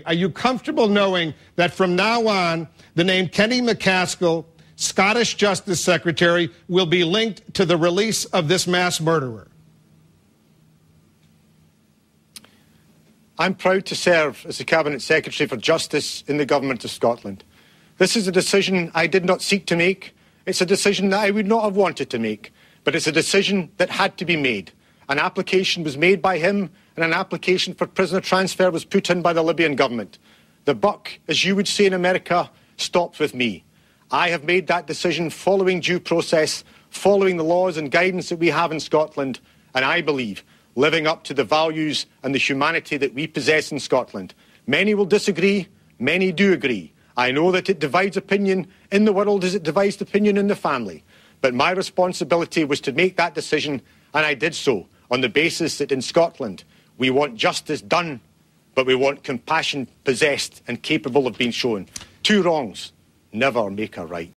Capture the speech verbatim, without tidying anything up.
are you comfortable knowing that from now on, the name Kenny McCaskill, Scottish Justice Secretary, will be linked to the release of this mass murderer? I'm proud to serve as the Cabinet Secretary for Justice in the Government of Scotland. This is a decision I did not seek to make. It's a decision that I would not have wanted to make, but it's a decision that had to be made. An application was made by him, and an application for prisoner transfer was put in by the Libyan government. The buck, as you would say in America, stops with me. I have made that decision following due process, following the laws and guidance that we have in Scotland, and I believe living up to the values and the humanity that we possess in Scotland. Many will disagree, many do agree. I know that it divides opinion in the world as it divides opinion in the family. But my responsibility was to make that decision, and I did so on the basis that in Scotland we want justice done, but we want compassion possessed and capable of being shown. Two wrongs never make a right.